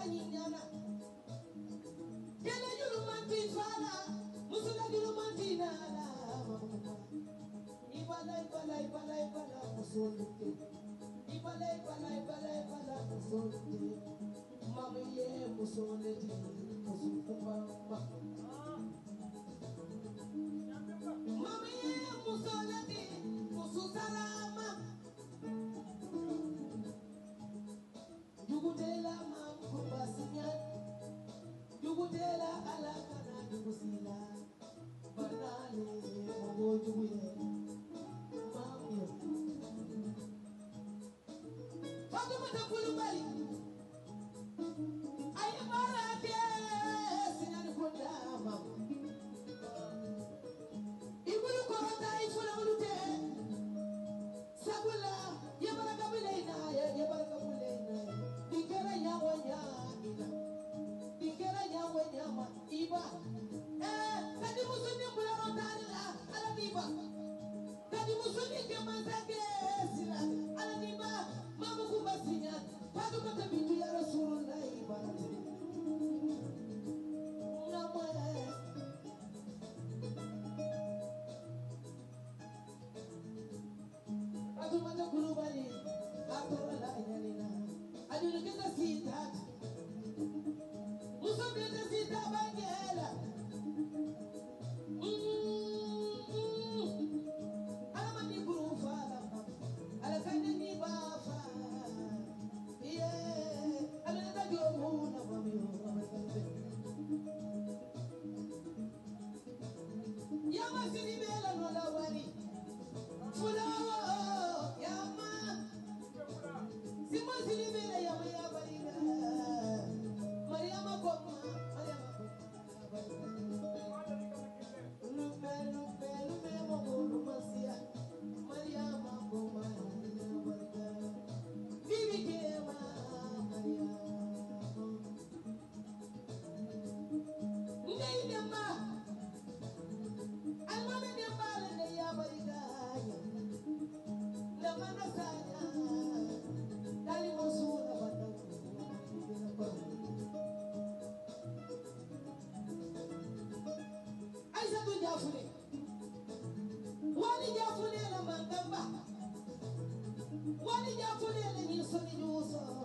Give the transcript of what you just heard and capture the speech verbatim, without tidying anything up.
nyana Kele julu manti fala musula julu manti nala Ibala ibala ibala ibala musulite Ibala ibala ibala ibala musulite Mama ye musulite musukumba Mama ye musulite mususalama Yugutela mamkumbasinya Yugutela alakana yugusila Banale mogo yuguye Mamyo Fatumata Kulubali Ayamara ke sinani kunda mama Ibulu korota ifuna ulute Sabula yabara kabulena yabara kabulena Dikera nyawanya ina Dikera nyawanya ma iba Eh kadi musuni mularo tarila ala diba Kadi musuni kemanzake sila ala diba Mamu kumbasinya Padu kata bintu ya Rasulullah ibarate Namwe Atu mata kulubali Atora la inalina Adu nuketa sita Muso bete sita bagela Ala mani kurufa Ala kane ni bafa Yeah Ala nata jomu na mamiyo Yama sini bela nola wali Fulawa Yama Sima sini bela yama ya barina Mariama koma Mariama koma Lupe lupe lupe mogo lumasia Mariama koma Bibi kema Mariama Ndei demba Almame demba lende ya barigaya Namana saya Dali mosuna bandaku Aisha tu jafune Wali jafune la mangamba Wali jafune la nyusoni nyuso